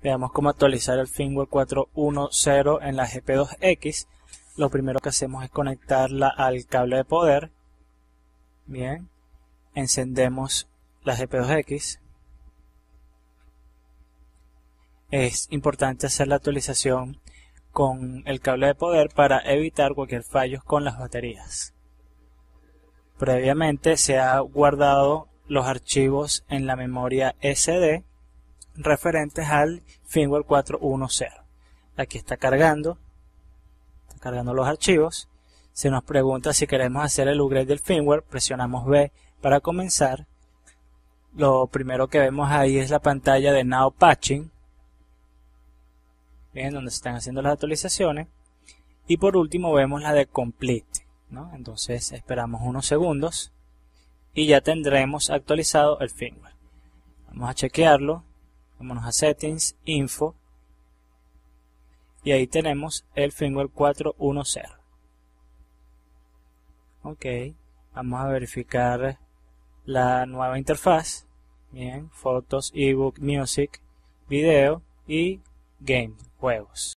Veamos cómo actualizar el firmware 4.1.0 en la GP2X. Lo primero que hacemos es conectarla al cable de poder. Bien, encendemos la GP2X. Es importante hacer la actualización con el cable de poder para evitar cualquier fallo con las baterías. Previamente se ha guardado los archivos en la memoria SD referentes al firmware 4.1.0. Aquí está cargando los archivos. Se nos pregunta si queremos hacer el upgrade del firmware. Presionamos B para comenzar. Lo primero que vemos ahí es la pantalla de Now Patching, bien, donde se están haciendo las actualizaciones. Y por último vemos la de Complete, ¿no? Entonces esperamos unos segundos y ya tendremos actualizado el firmware. Vamos a chequearlo. Vámonos a Settings, Info, y ahí tenemos el firmware 4.1.0. Ok, vamos a verificar la nueva interfaz. Bien, fotos, ebook, music, video y game, juegos.